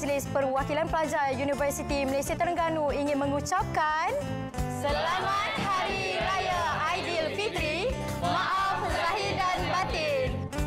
Majlis Perwakilan Pelajar Universiti Malaysia Terengganu ingin mengucapkan Selamat Hari Raya Aidilfitri. Maaf lahir dan batin.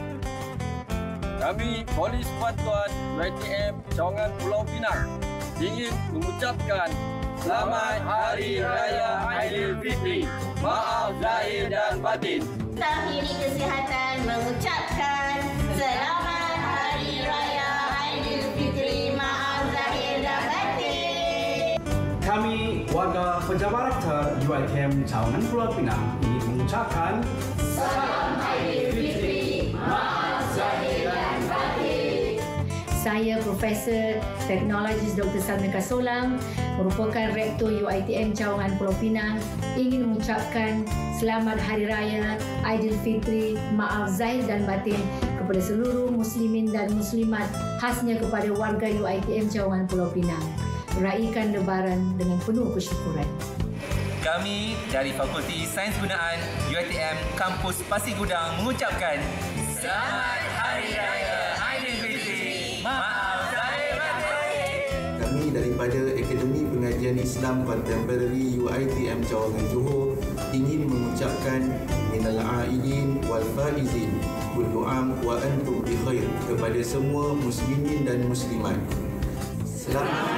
Kami, Polis Patuan UiTM Cawangan Pulau Pinang ingin mengucapkan Selamat Hari Raya Aidilfitri. Maaf lahir dan batin. Staf Unit Kesihatan mengucapkan Selamat Hari Raya Aidilfitri. Maaf lahir dan batin. Kami, warga Pejabat Rektor UiTM Cawangan Pulau Pinang ingin mengucapkan Selamat Aidilfitri. Maaf lahir dan batin. Saya Profesor Teknologis Dr. Salmika Solang, merupakan Rektor UiTM Cawangan Pulau Pinang, ingin mengucapkan Selamat Hari Raya Aidilfitri, maaf zahir dan batin kepada seluruh muslimin dan muslimat, khasnya kepada warga UiTM Cawangan Pulau Pinang. Raikan Lebaran dengan penuh kesyukuran. Kami dari Fakulti Sains Gunaan UiTM Kampus Pasir Gudang mengucapkan Selamat Hari Raya Aidilfitri. Maaf lahir batin. Kami daripada Akademi Pengajian Islam Contemporary UiTM Cawangan Johor ingin mengucapkan minal aidin wal faizin, kullu am wa antum bi khair kepada semua muslimin dan muslimat. Selamat